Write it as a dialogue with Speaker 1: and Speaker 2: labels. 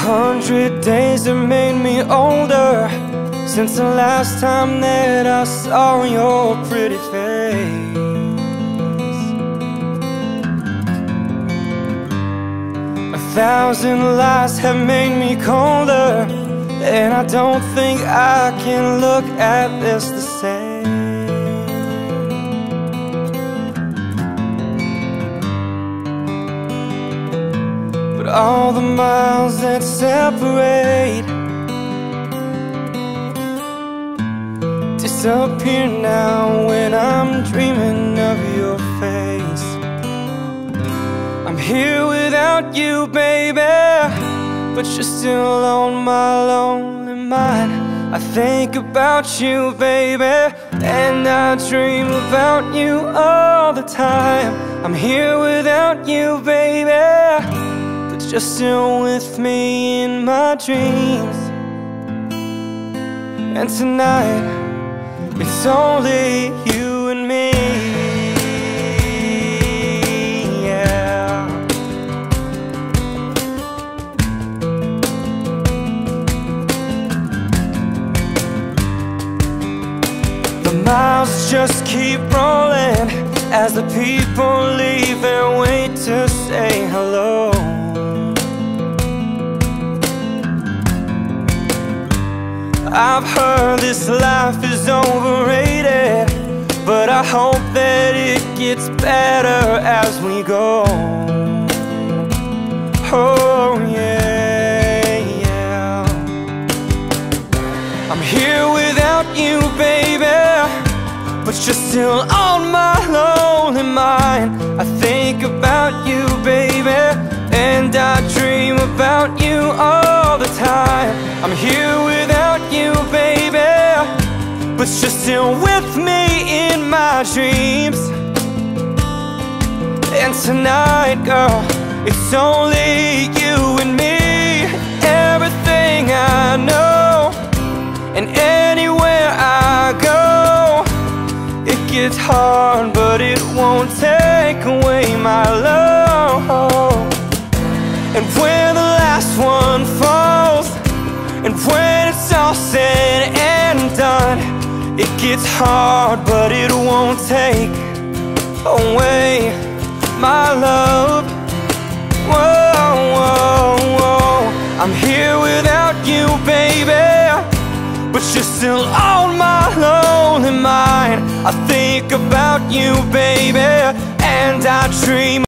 Speaker 1: 100 days have made me older since the last time that I saw your pretty face. 1,000 lies have made me colder, and I don't think I can look at this the same. But all the miles that separate disappear now when I'm dreaming of your face. I'm here without you, baby, but you're still on my lonely mind. I think about you, baby, and I dream about you all the time. I'm here without you, baby, but you're still with me in my dreams. And tonight, it's only you and me. Miles just keep rolling as the people leave and wait to say hello. I've heard this life is overrated, but I hope that it gets better as we go. Oh yeah, yeah. I'm here without you, baby, but you're still on my lonely mind. I think about you, baby, and I dream about you all the time. I'm here without you, baby, but you're still with me in my dreams. And tonight, girl, it's only you and me. Everything I know, and anywhere I go, it gets hard, but it won't take away my love. And when the last one falls, and when it's all said and done, it gets hard, but it won't take away my love. Whoa, whoa, whoa. I'm here without you, baby, but you're still on my lonely mind. I think about you, baby, and I dream